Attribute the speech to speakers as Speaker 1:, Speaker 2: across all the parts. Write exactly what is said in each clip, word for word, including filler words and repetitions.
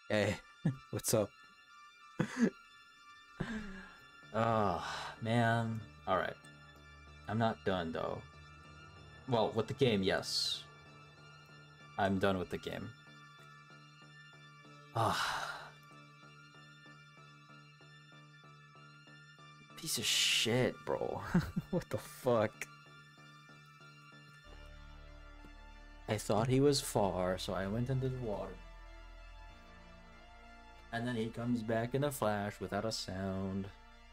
Speaker 1: Hey, what's up? Oh, man. Alright. I'm not done, though. Well, with the game, yes. I'm done with the game. Ah, piece of shit, bro. What the fuck? I thought he was far, so I went into the water. And then he comes back in a flash without a sound.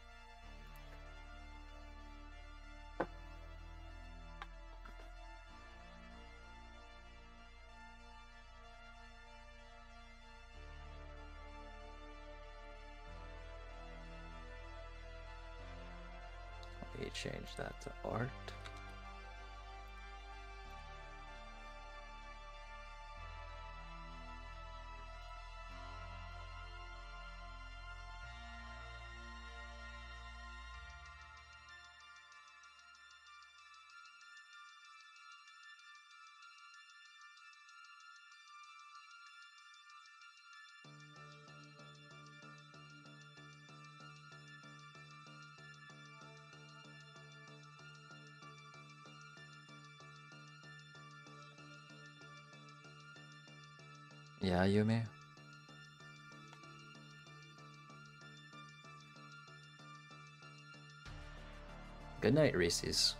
Speaker 1: Let me change that to art. Yeah, Yumi? Good night, Reese's.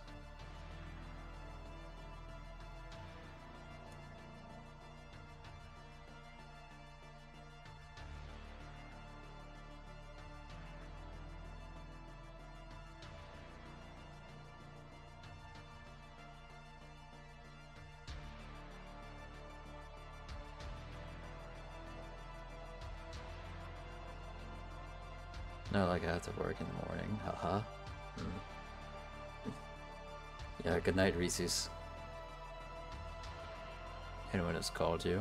Speaker 1: No, like I have to work in the morning. Haha. Mm. Yeah, good night, Reese's. Anyone has called you?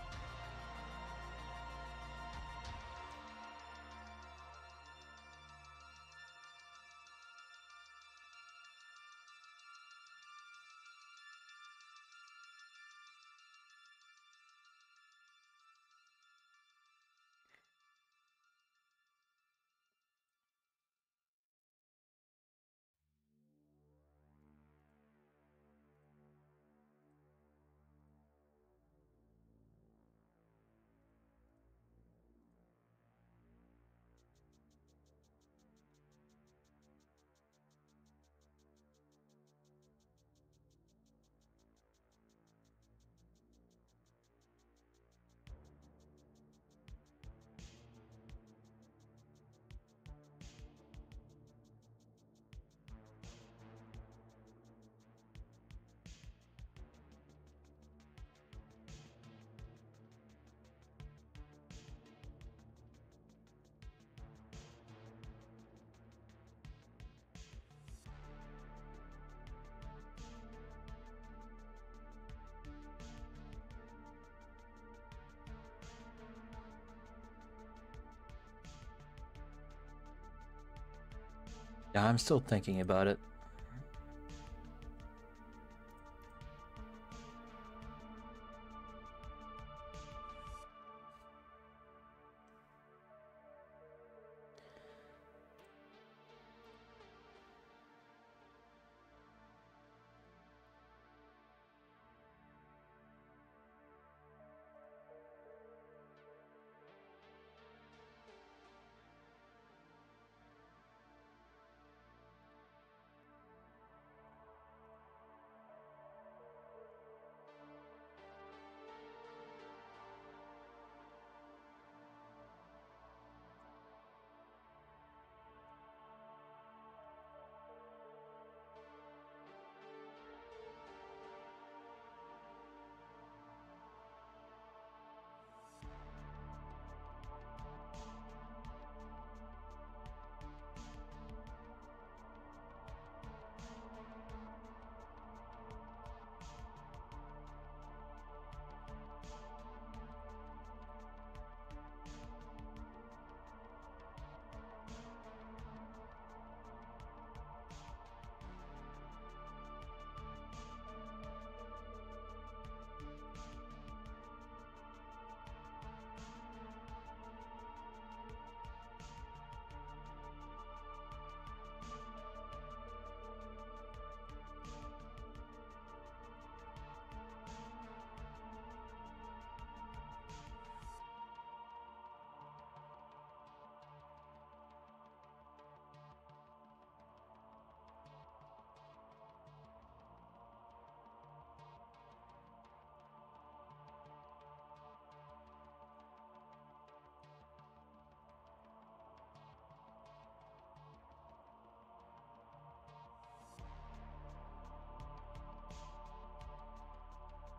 Speaker 1: Yeah, I'm still thinking about it.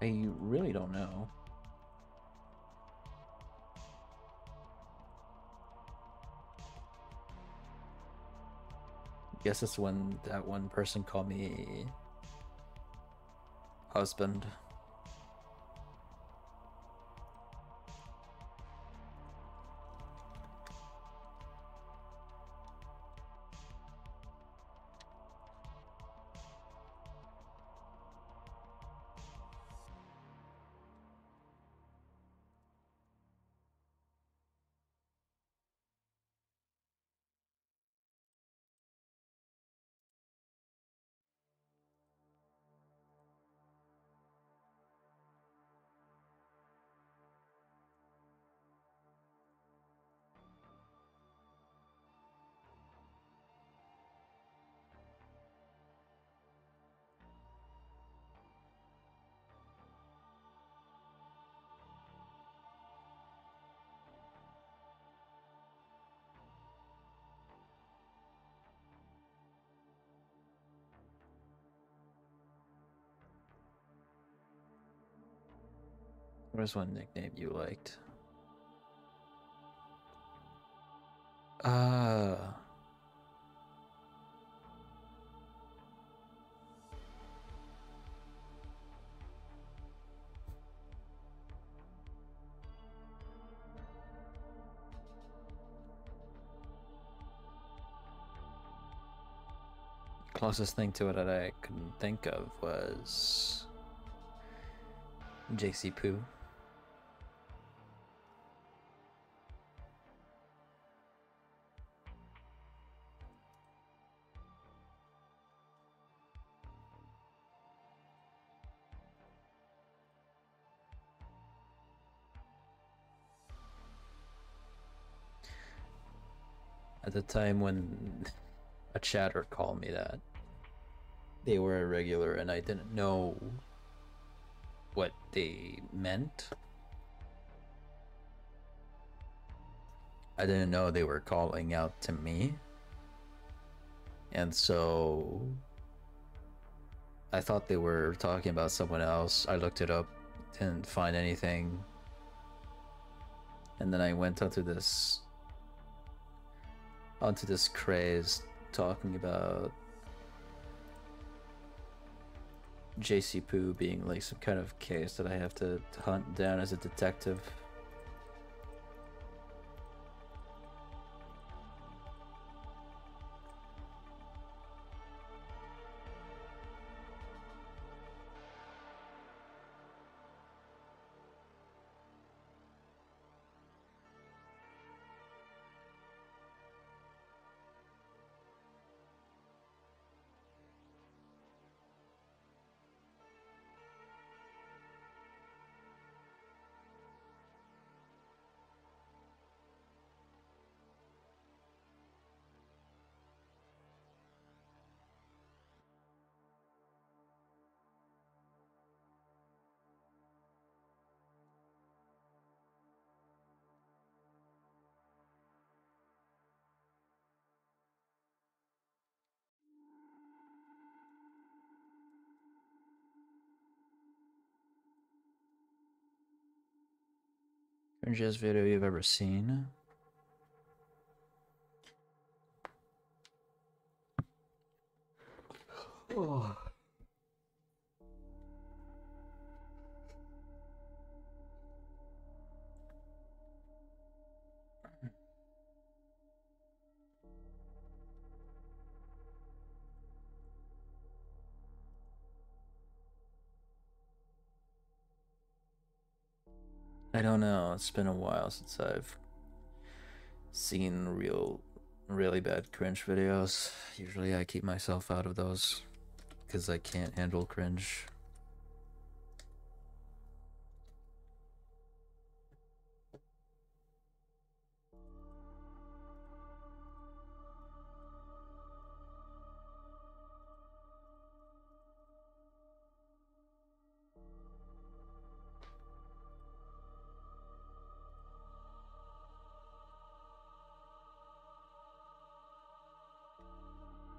Speaker 1: I really don't know. Guess it's when that one person called me husband. What is one nickname you liked? Uh closest thing to it that I couldn't think of was J C Poo. At the time when a chatter called me that, they were a regular and I didn't know what they meant. I didn't know they were calling out to me. And so I thought they were talking about someone else. I looked it up, didn't find anything. And then I went onto this onto this craze talking about J C Poo being like some kind of case that I have to, to hunt down as a detective. Cringiest video you've ever seen? Oh. I don't know. It's been a while since I've seen real, really bad cringe videos. Usually I keep myself out of those because I can't handle cringe.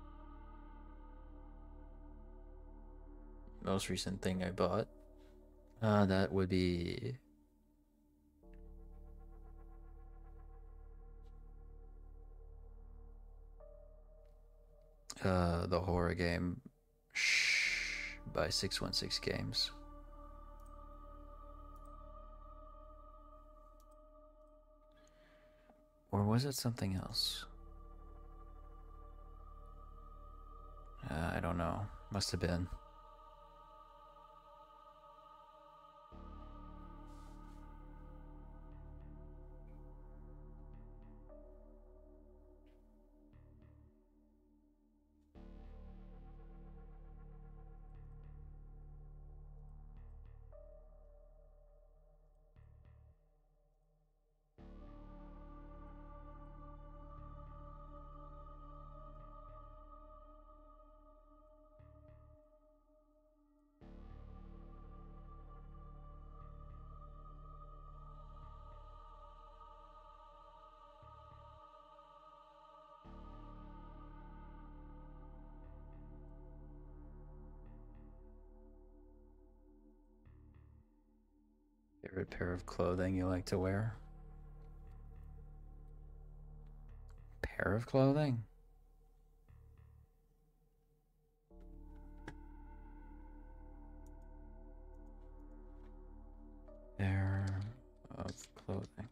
Speaker 1: Most recent thing I bought Uh, that would be uh the horror game Shh by six one six Games. Or was it something else? Uh, I don't know. Must have been. Favorite pair of clothing you like to wear? Pair of clothing? Pair of clothing.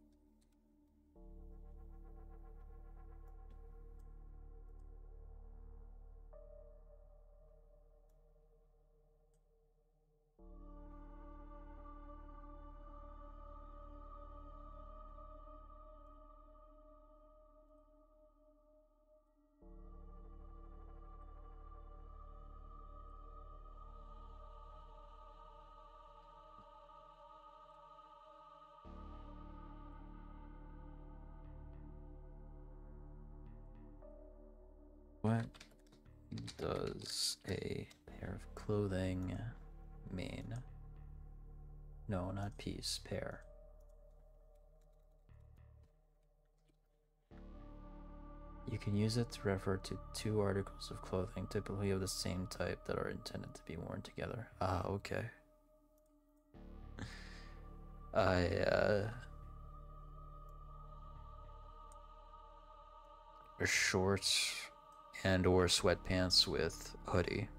Speaker 1: What does a pair of clothing mean? No, not piece, pair. You can use it to refer to two articles of clothing, typically of the same type, that are intended to be worn together. Ah, okay. I, uh... shorts and or sweatpants with hoodie.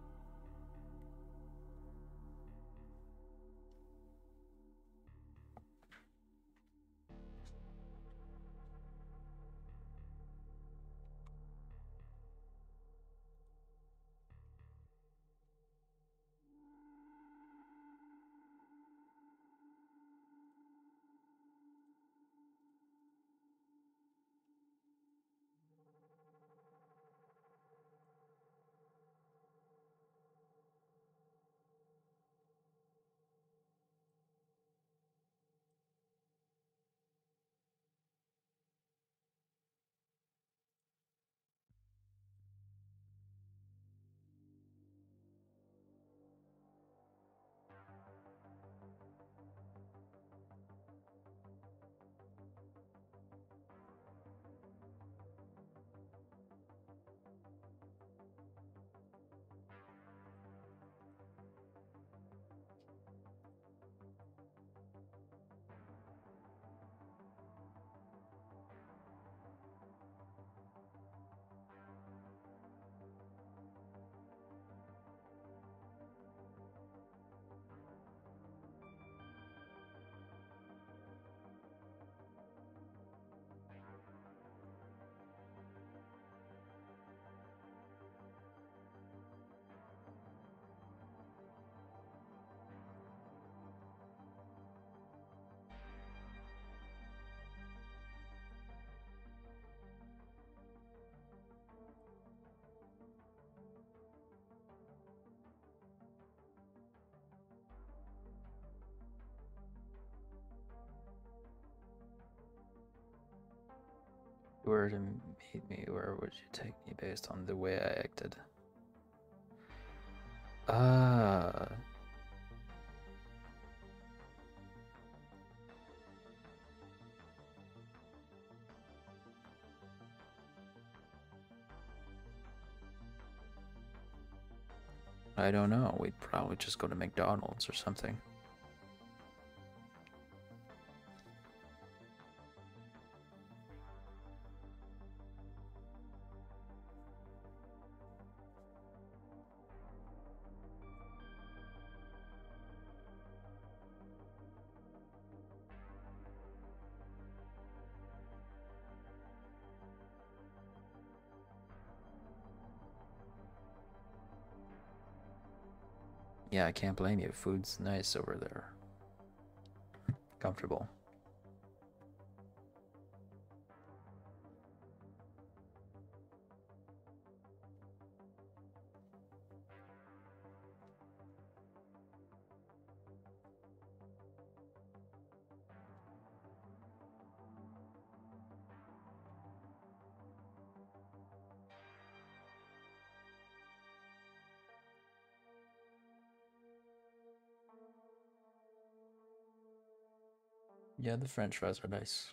Speaker 1: If you were to meet me, where would you take me based on the way I acted? Ah. I don't know. We'd probably just go to McDonald's or something. Yeah, I can't blame you. Food's nice over there. Comfortable. Yeah, the French fries are nice.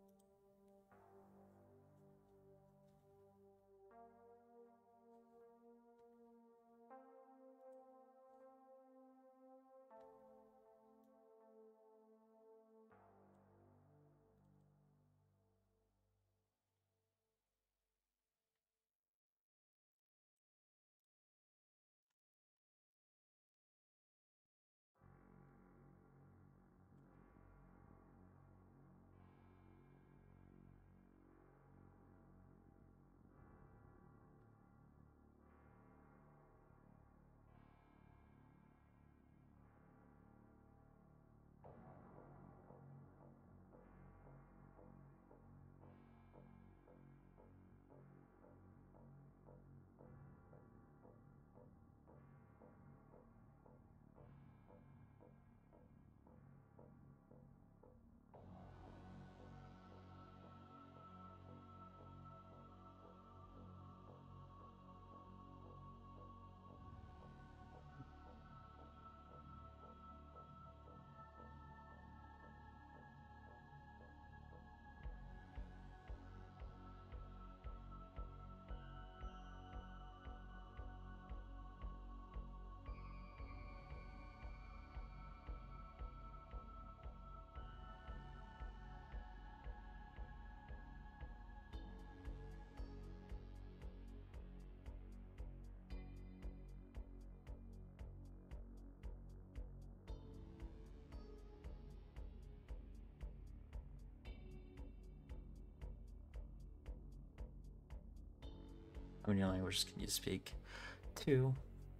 Speaker 1: How many languages can you speak? Two.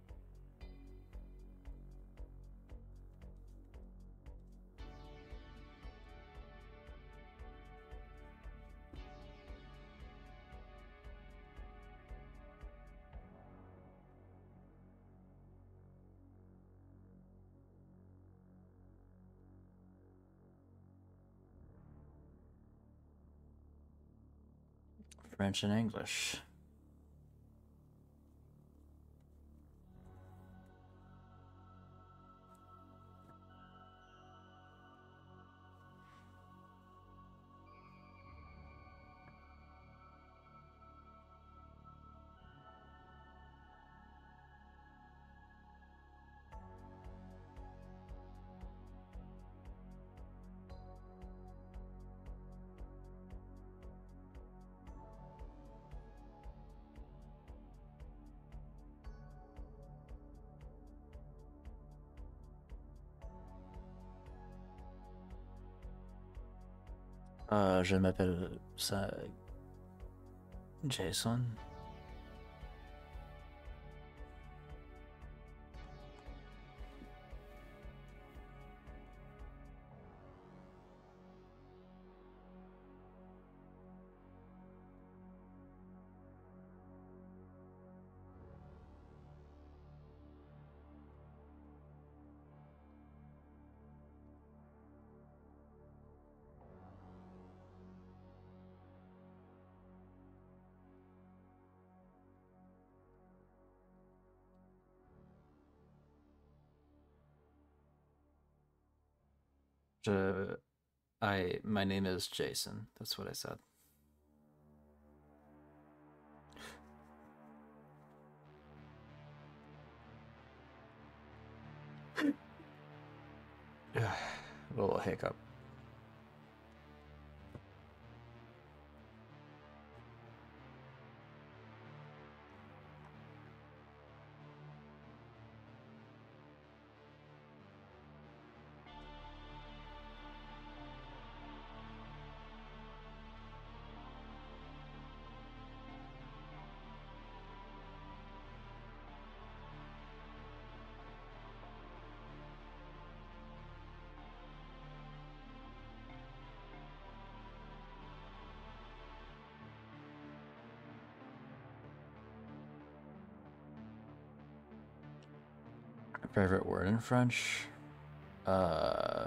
Speaker 1: French and English. Euh, je m'appelle ça Jason. Je, I, my name is Jason. That's what I said. little hiccup. Favorite word in French? Uh...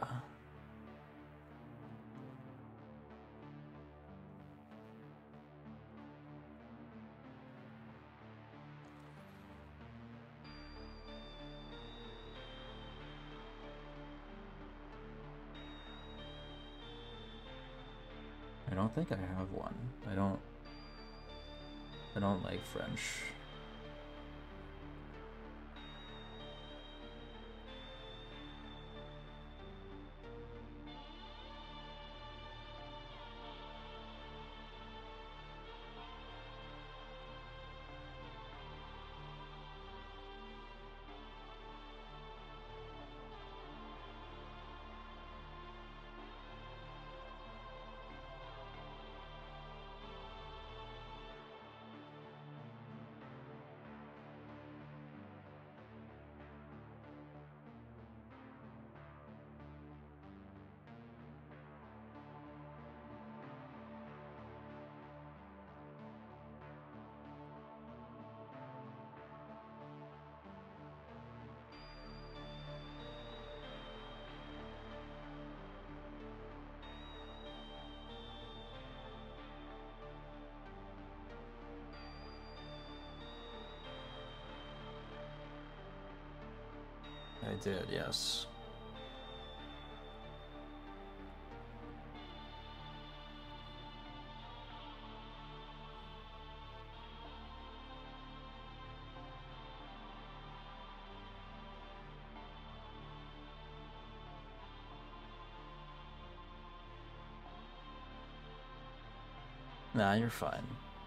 Speaker 1: I don't think I have one. I don't... I don't like French. I did, yes. Nah, you're fine.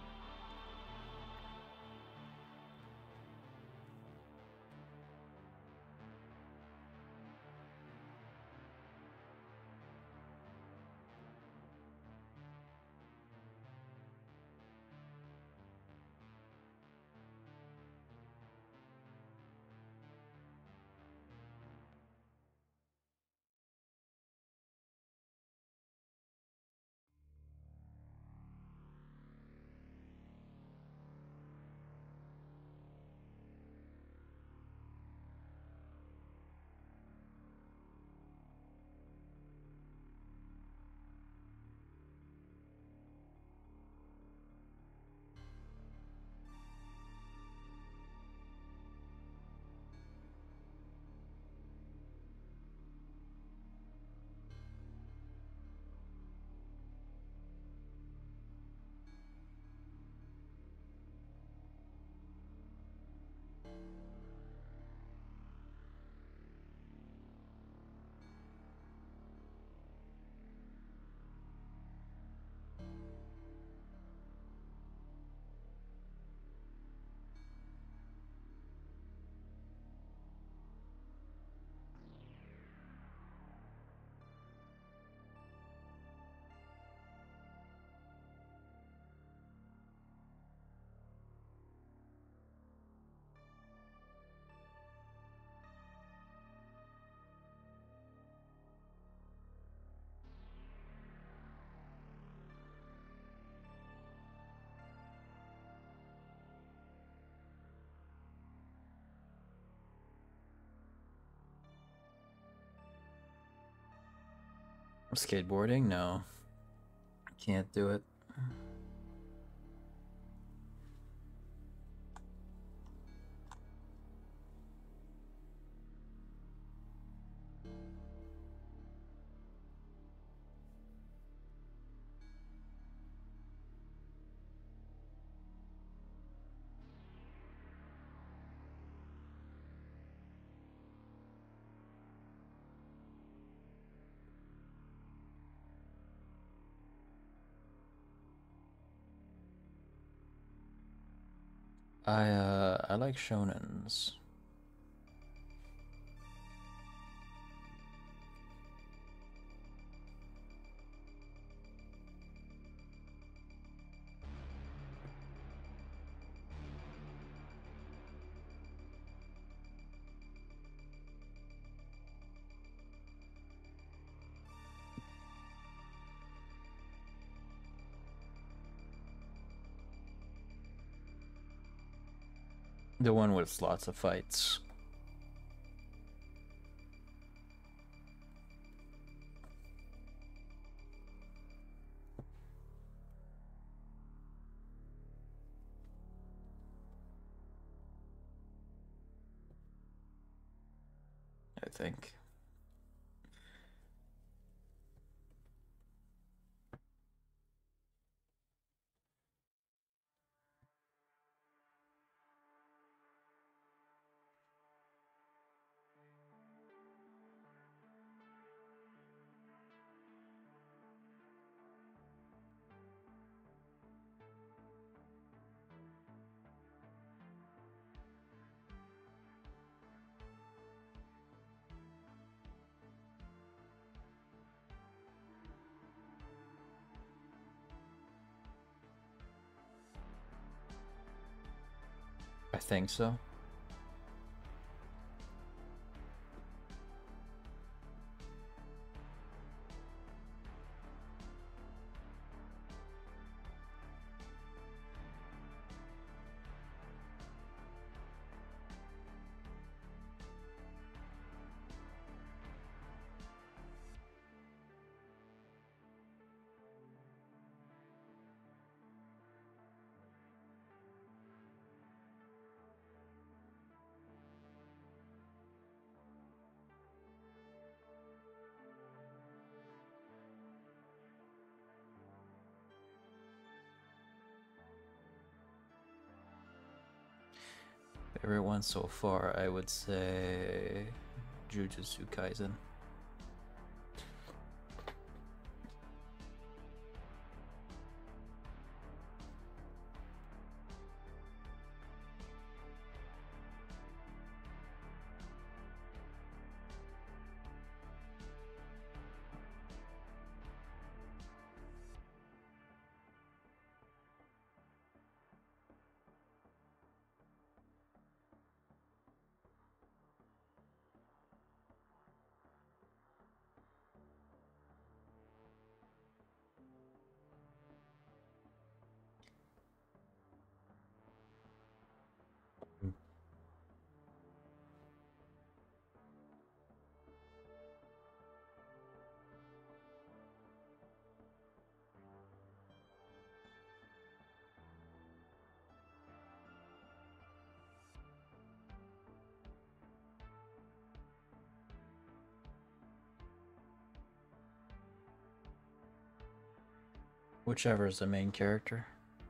Speaker 1: Skateboarding? No. Can't do it. I uh I like shonens. The one with lots of fights. I think. I think so. Favorite one so far, I would say Jujutsu Kaisen. Whichever is the main character.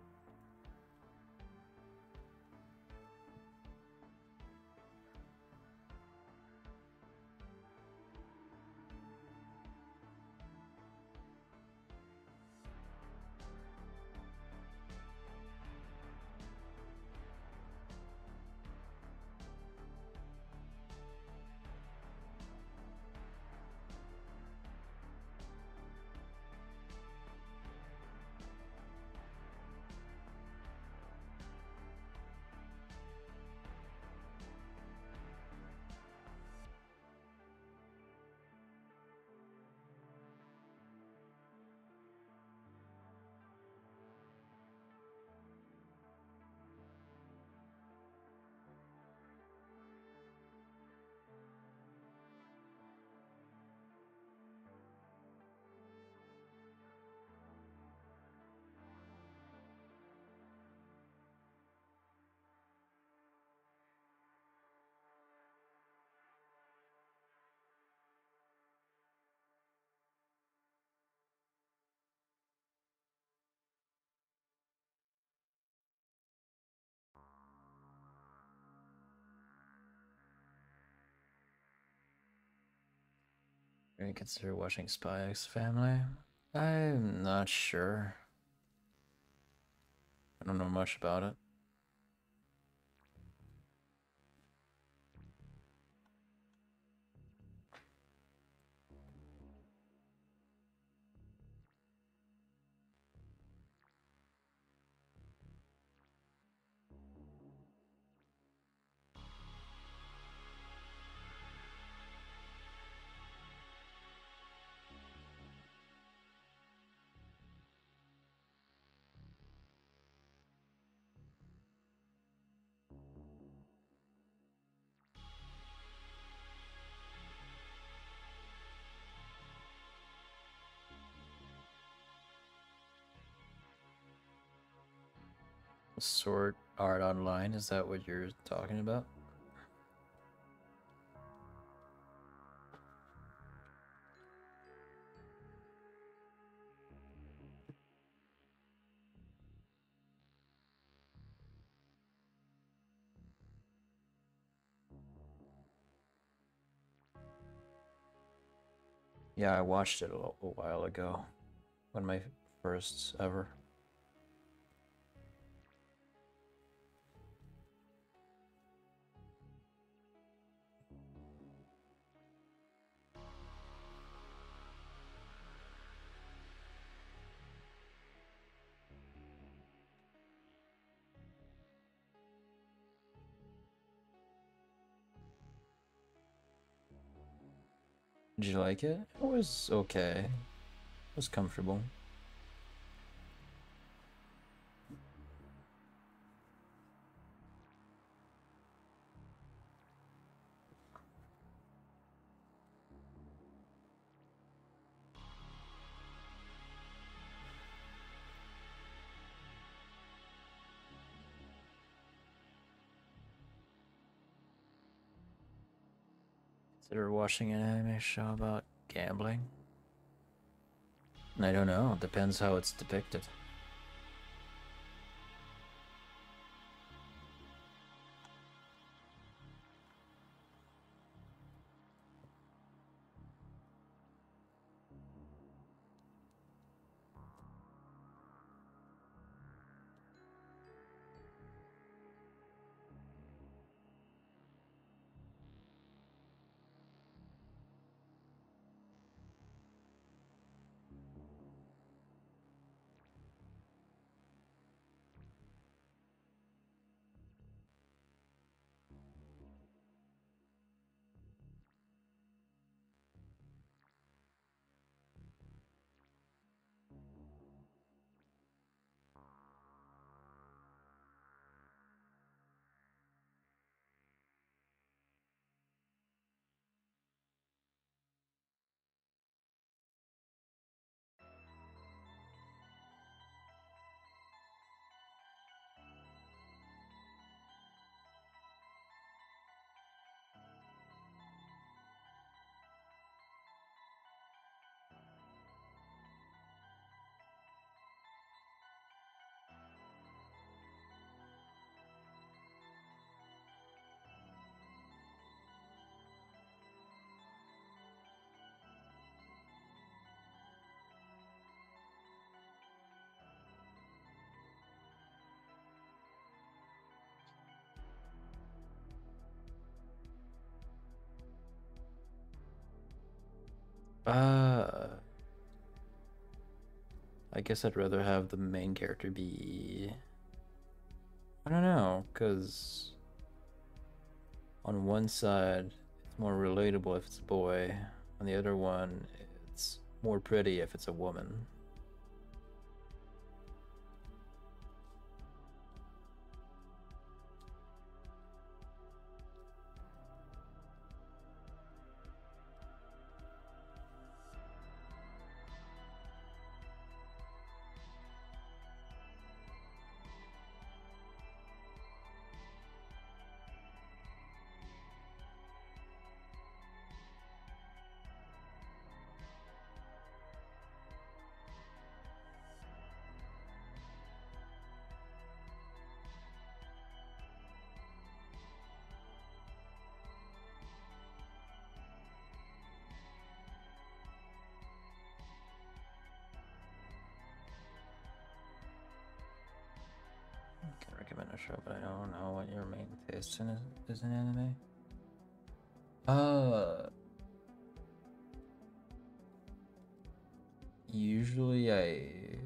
Speaker 1: Are you consider watching Spy X Family? I'm not sure. I don't know much about it. Sword Art Online, is that what you're talking about? Yeah, I watched it a, a while ago. One of my firsts ever. Did you like it? It was okay. It was comfortable. Consider watching an anime show about gambling? I don't know. Depends how it's depicted. Uh, I guess I'd rather have the main character be... I don't know, because on one side, it's more relatable if it's a boy. On the other one, it's more pretty if it's a woman. I can recommend a show, but I don't know what your main taste in is, is in anime. Uh, usually I